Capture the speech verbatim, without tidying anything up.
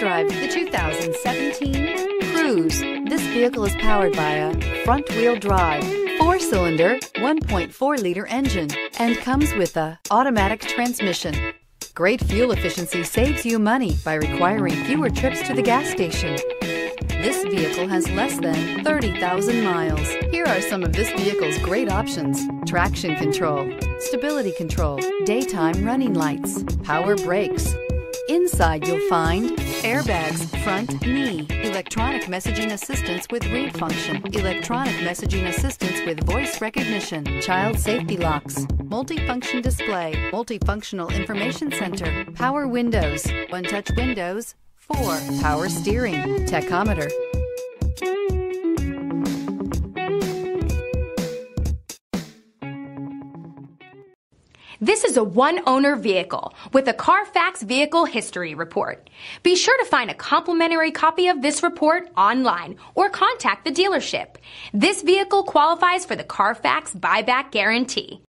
drive the two thousand seventeen Cruze. This vehicle is powered by a front-wheel drive, four-cylinder, one point four liter engine, and comes with a automatic transmission. Great fuel efficiency saves you money by requiring fewer trips to the gas station. This vehicle has less than thirty thousand miles. Here are some of this vehicle's great options: traction control, stability control, daytime running lights, power brakes. Inside you'll find airbags, front knee, electronic messaging assistance with read function, electronic messaging assistance with voice recognition, child safety locks, multifunction display, multifunctional information center, power windows, one-touch windows, four, power steering, tachometer. This is a one-owner vehicle with a Carfax Vehicle History Report. Be sure to find a complimentary copy of this report online or contact the dealership. This vehicle qualifies for the Carfax Buyback Guarantee.